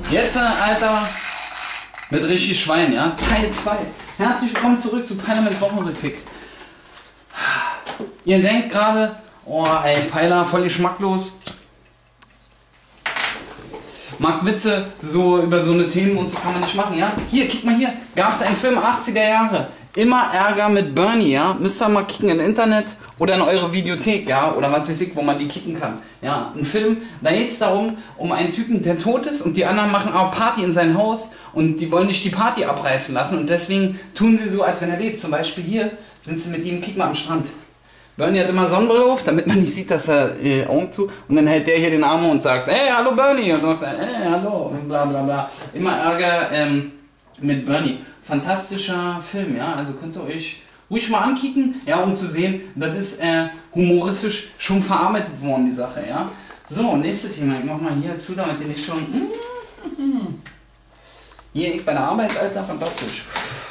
Jetzt, Alter, mit richtig Schwein, ja? Teil 2. Herzlich willkommen zurück zu Peilermans Wochenrückblick. Ihr denkt gerade, oh ey, Peiler, voll geschmacklos. Macht Witze so über so eine Themen und so kann man nicht machen, ja? Hier, kick mal hier. Gab es einen Film 80er Jahre. Immer Ärger mit Bernie, ja? Müsst ihr mal kicken im Internet oder in eure Videothek, ja? Oder was weiß ich, wo man die kicken kann. Ja, ein Film, da geht es darum, um einen Typen, der tot ist und die anderen machen auch Party in sein Haus und die wollen nicht die Party abreißen lassen und deswegen tun sie so, als wenn er lebt. Zum Beispiel hier sind sie mit ihm, kick mal am Strand. Bernie hat immer Sonnenbrille auf, damit man nicht sieht, dass er Augen zu. Und dann hält der hier den Arm und sagt, hey, hallo Bernie. Und sagt, hey, hallo. Und bla bla bla. Immer Ärger mit Bernie. Fantastischer Film, ja. Also könnt ihr euch ruhig mal ankicken, ja, um zu sehen, das ist humoristisch schon verarbeitet worden, die Sache, ja. So, nächstes Thema. Ich mach mal hier zu, damit ihr nicht schon. Hier, ich bei der Arbeit, Alter, fantastisch.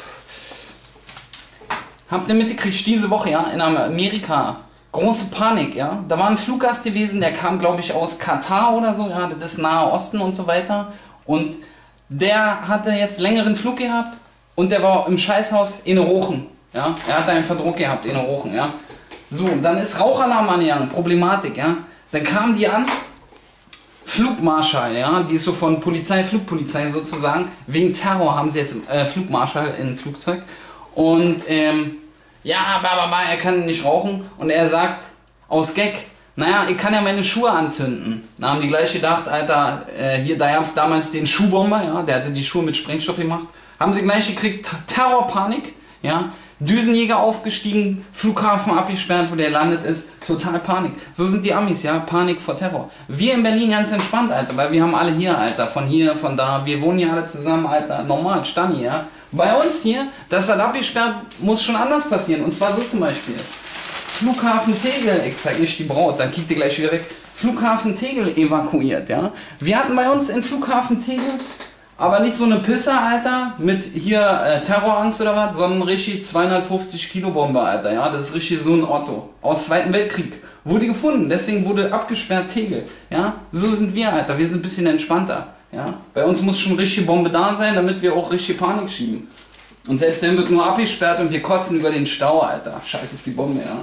Habt ihr mitgekriegt, diese Woche, ja, in Amerika, große Panik, ja. Da war ein Fluggast gewesen, der kam, glaube ich, aus Katar oder so, ja, das ist Nahe Osten und so weiter. Und der hatte jetzt längeren Flug gehabt und der war im Scheißhaus in Rochen, ja. Er hatte einen Verdruck gehabt in Rochen, ja. So, dann ist Rauchalarm angegangen, Problematik, ja. Dann kamen die an, Flugmarschall, ja, die ist so von Polizei, Flugpolizei sozusagen, wegen Terror haben sie jetzt Flugmarschall in Flugzeug. Und ja, er kann nicht rauchen und er sagt aus Gag, naja, ich kann ja meine Schuhe anzünden. Da haben die gleich gedacht, Alter, da gab es damals den Schuhbomber, ja, der hatte die Schuhe mit Sprengstoff gemacht. Haben sie gleich gekriegt, Terrorpanik, ja, Düsenjäger aufgestiegen, Flughafen abgesperrt, wo der landet ist, total Panik. So sind die Amis, ja, Panik vor Terror. Wir in Berlin ganz entspannt, Alter, weil wir haben alle hier, Alter, von hier, von da, wir wohnen hier alle zusammen, Alter, normal, Stani, ja. Bei uns hier, das wird abgesperrt, muss schon anders passieren. Und zwar so zum Beispiel. Flughafen Tegel, ich zeig nicht die Braut, dann kickt ihr gleich wieder weg. Flughafen Tegel evakuiert, ja. Wir hatten bei uns in Flughafen Tegel, aber nicht so eine Pisse, Alter, mit hier Terrorangst oder was, sondern richtig 250 Kilo Bombe, Alter, ja. Das ist richtig so ein Otto. Aus Zweiten Weltkrieg. Wurde gefunden, deswegen wurde abgesperrt Tegel, ja. So sind wir, Alter, wir sind ein bisschen entspannter. Ja, bei uns muss schon richtig Bombe da sein, damit wir auch richtig Panik schieben. Und selbst dann wird nur abgesperrt und wir kotzen über den Stau, Alter. Scheiß auf die Bombe, ja.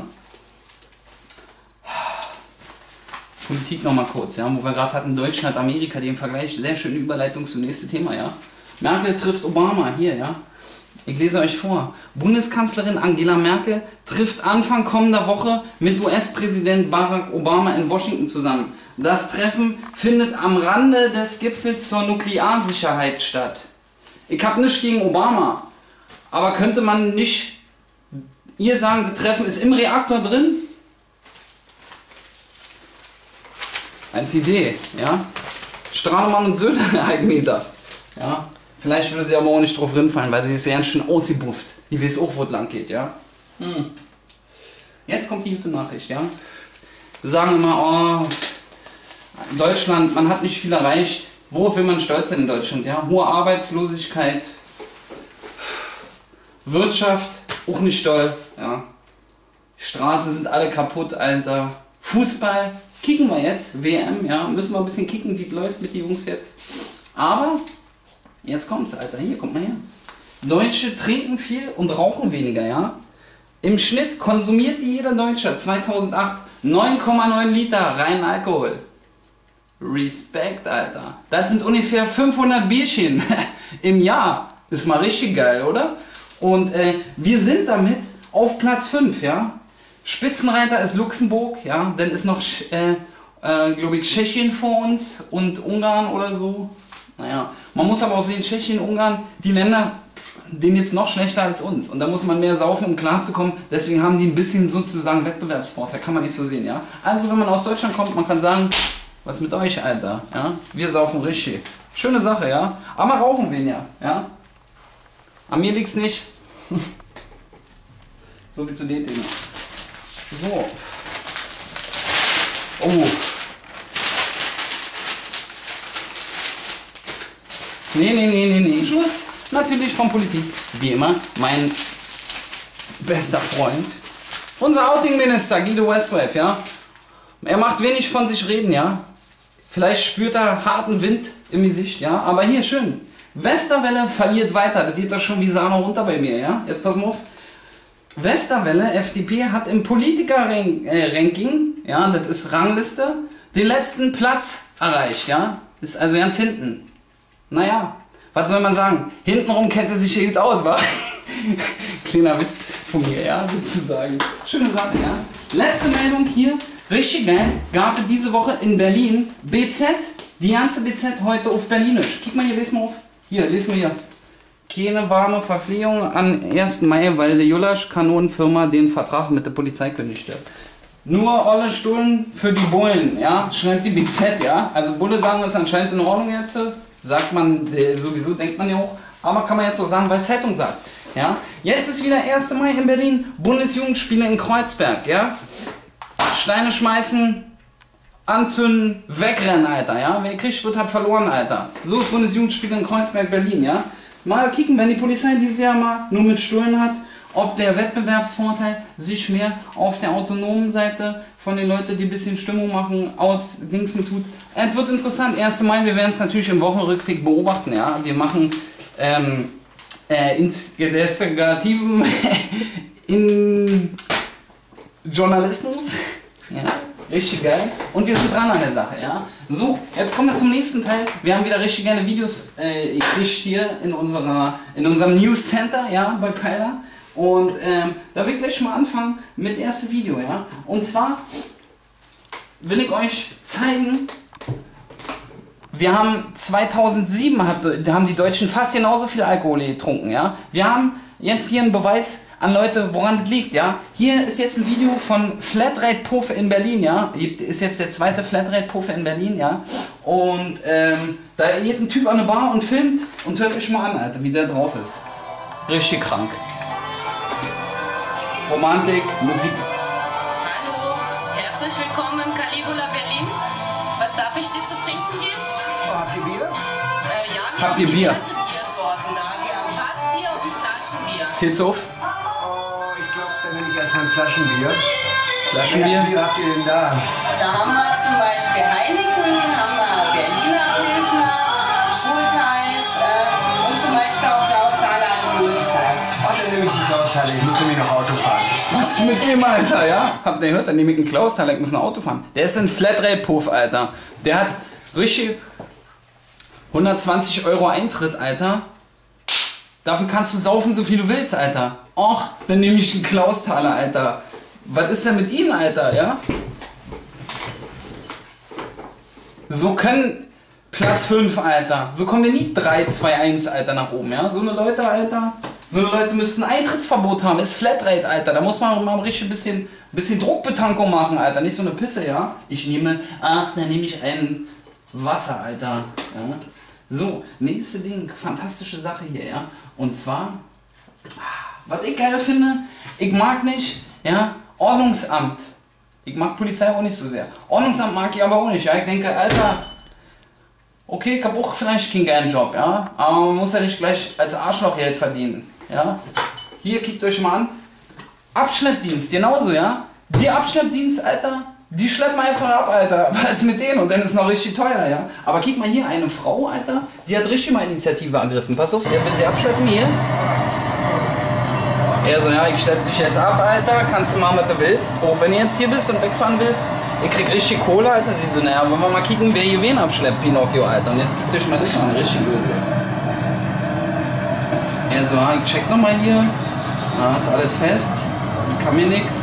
Politik nochmal kurz, ja, wo wir gerade hatten, Deutschland, Amerika, den Vergleich, sehr schöne Überleitung zum nächsten Thema, ja. Merkel trifft Obama, hier, ja. Ich lese euch vor. Bundeskanzlerin Angela Merkel trifft Anfang kommender Woche mit US-Präsident Barack Obama in Washington zusammen. Das Treffen findet am Rande des Gipfels zur Nuklearsicherheit statt. Ich habe nichts gegen Obama, aber könnte man nicht ihr sagen, das Treffen ist im Reaktor drin? Als Idee, ja. Strahlemann und Söhne, 1 Meter, ja. Vielleicht würde sie aber auch nicht drauf rinfallen, weil sie ist ja ganz schön ausgebufft. Die weiß auch, wo es lang geht, ja. Jetzt kommt die gute Nachricht, ja. Wir sagen immer, oh, Deutschland, man hat nicht viel erreicht. Worauf will man stolz sein in Deutschland, ja? Hohe Arbeitslosigkeit, Wirtschaft, auch nicht toll, ja. Die Straßen sind alle kaputt, Alter. Fußball, kicken wir jetzt, WM, ja. Müssen wir ein bisschen kicken, wie es läuft mit den Jungs jetzt. Aber jetzt kommt's, Alter, hier, kommt mal her. Deutsche trinken viel und rauchen weniger, ja. Im Schnitt konsumiert jeder Deutsche 2008 9,9 Liter reinen Alkohol. Respekt, Alter. Das sind ungefähr 500 Bierchen im Jahr. Ist mal richtig geil, oder? Und wir sind damit auf Platz 5, ja. Spitzenreiter ist Luxemburg, ja. Dann ist noch, glaube ich, Tschechien vor uns und Ungarn oder so. Naja, man muss aber auch sehen, Tschechien, Ungarn, die Länder, denen jetzt noch schlechter als uns. Und da muss man mehr saufen, um klarzukommen. Deswegen haben die ein bisschen sozusagen Wettbewerbsvorteil. Kann man nicht so sehen, ja. Also wenn man aus Deutschland kommt, man kann sagen, was mit euch, Alter, ja. Wir saufen richtig. Schöne Sache, ja. Aber rauchen weniger, ja. An mir liegt's nicht. So wie zu den Dingen. So. Oh. Nee. Zum Schluss natürlich von Politik. Wie immer, mein bester Freund. Unser Outing-Minister Guido Westwave, ja. Er macht wenig von sich reden, ja. Vielleicht spürt er harten Wind im Gesicht, ja. Aber hier schön. Westerwelle verliert weiter. Das geht doch schon wie Sahne runter bei mir, ja. Jetzt pass mal auf. Westerwelle, FDP, hat im Politiker-Ranking, ja, das ist Rangliste, den letzten Platz erreicht, ja. Ist also ganz hinten. Naja, was soll man sagen? Hintenrum kennt er sich eben aus, wa? Kleiner Witz von mir, ja, sozusagen. Schöne Sache, ja. Letzte Meldung hier, richtig geil, gab es diese Woche in Berlin BZ, die ganze BZ heute auf Berlinisch. Kick mal hier, les mal auf. Hier, les mal hier. Keine warme Verpflegung am 1. Mai, weil die Julasch Kanonenfirma den Vertrag mit der Polizei kündigte. Nur alle Stullen für die Bullen, ja, schreibt die BZ, ja. Also Bulle sagen, ist anscheinend in Ordnung jetzt, sagt man sowieso, denkt man ja auch, aber kann man jetzt auch sagen, weil Zeitung sagt, ja. Jetzt ist wieder 1. Mai in Berlin, Bundesjugendspiele in Kreuzberg, ja. Steine schmeißen, anzünden, wegrennen, Alter, ja. Wer kriegt, wird, hat verloren, Alter. So ist Bundesjugendspiele in Kreuzberg, Berlin, ja. Mal kicken, wenn die Polizei dieses Jahr mal nur mit Stullen hat, ob der Wettbewerbsvorteil sich mehr auf der autonomen Seite von den Leuten, die ein bisschen Stimmung machen, aus Dingsen tut. Es wird interessant. 1. Mai, wir werden es natürlich im Wochenrückblick beobachten. Ja? Wir machen investigativen in Journalismus. Ja? Richtig geil. Und wir sind dran an der Sache, ja. So, jetzt kommen wir zum nächsten Teil. Wir haben wieder richtig geile Videos gekriegt hier in unserem News Center, ja, bei Peiler. Und da will ich gleich mal anfangen mit dem ersten Video, ja. Und zwar will ich euch zeigen, wir haben 2007, haben die Deutschen fast genauso viel Alkohol getrunken, ja. Wir haben jetzt hier einen Beweis an Leute, woran das liegt, ja. Hier ist jetzt ein Video von Flatrate-Puff in Berlin, ja. Ist jetzt der zweite Flatrate-Puff in Berlin, ja. Und da geht ein Typ an eine Bar und filmt und hört euch mal an, Alter, wie der drauf ist. Richtig krank. Romantik, Musik. Hallo, herzlich willkommen im Caligula Berlin. Was darf ich dir zu trinken geben? Habt ihr Bier? Ja, wir Habt haben ihr die Bier? ganze Biersorten da. Wir haben Fassbier und Flaschenbier. Zählt's auf? Oh, ich glaube, dann nehme ich erstmal ein Flaschenbier. Flaschenbier? Welches Bier habt ihr denn da? Da haben wir zum Beispiel Heineken, haben wir Berliner Pilsner, Schultheiß und zum Beispiel auch Klausthaler alkoholfrei. Ach, dann nehme ich die Klausthalle. Ich muss nämlich noch Auto fahren. Was ist mit dem, Alter, ja? Habt ihr gehört? Dann nehme ich einen Klaus, ich muss ein Auto fahren. Der ist ein Flatrate-Puff, Alter. Der hat richtig 120 € Eintritt, Alter. Dafür kannst du saufen, so viel du willst, Alter. Och, dann nehme ich einen Klausthaler, Alter. Was ist denn mit Ihnen, Alter, ja? So können Platz 5, Alter. So kommen wir nie 3, 2, 1, Alter, nach oben, ja? So eine Leute, Alter. So eine Leute müssten Eintrittsverbot haben. Ist Flatrate, Alter. Da muss man mal richtig bisschen Druckbetankung machen, Alter. Nicht so eine Pisse, ja? Ich nehme, dann nehme ich ein Wasser, Alter. Ja? So, nächste Ding. Fantastische Sache hier, ja? Und zwar, was ich geil finde, ich mag nicht, ja, Ordnungsamt. Ich mag Polizei auch nicht so sehr. Ordnungsamt mag ich aber auch nicht, ja? Ich denke, Alter, okay, ich hab auch vielleicht keinen geilen Job, ja? Aber man muss ja nicht gleich als Arschloch Geld verdienen, ja? Hier, kickt euch mal an. Abschleppdienst, genauso, ja? Die Abschleppdienst, Alter, die schleppen einfach ab, Alter. Was ist mit denen? Und dann ist es noch richtig teuer, ja? Aber kick mal hier, eine Frau, Alter, die hat richtig mal Initiative ergriffen. Pass auf, der will sie abschleppen, hier. Er so, ja, ich schlepp dich jetzt ab, Alter, kannst du machen, was du willst. Auch wenn du jetzt hier bist und wegfahren willst. Ich krieg richtig Kohle, Alter. Sie so, naja, wollen wir mal kicken, wer hier wen abschleppt, Pinocchio, Alter. Und jetzt gibt euch mal das an, richtig böse. Er so, ja, ich check nochmal hier. Ah, ist alles fest. Kann mir nix.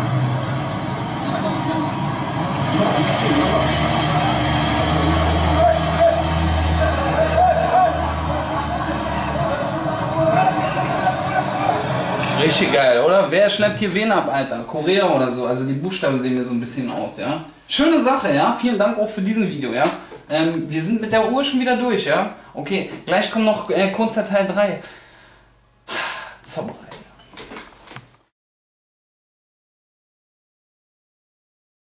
Richtig geil, oder? Wer schleppt hier wen ab, Alter? Korea oder so. Also die Buchstaben sehen mir so ein bisschen aus, ja? Schöne Sache, ja? Vielen Dank auch für diesen Video, ja? Wir sind mit der Uhr schon wieder durch, ja? Okay, gleich kommt noch kurzer Teil 3. Zauberei.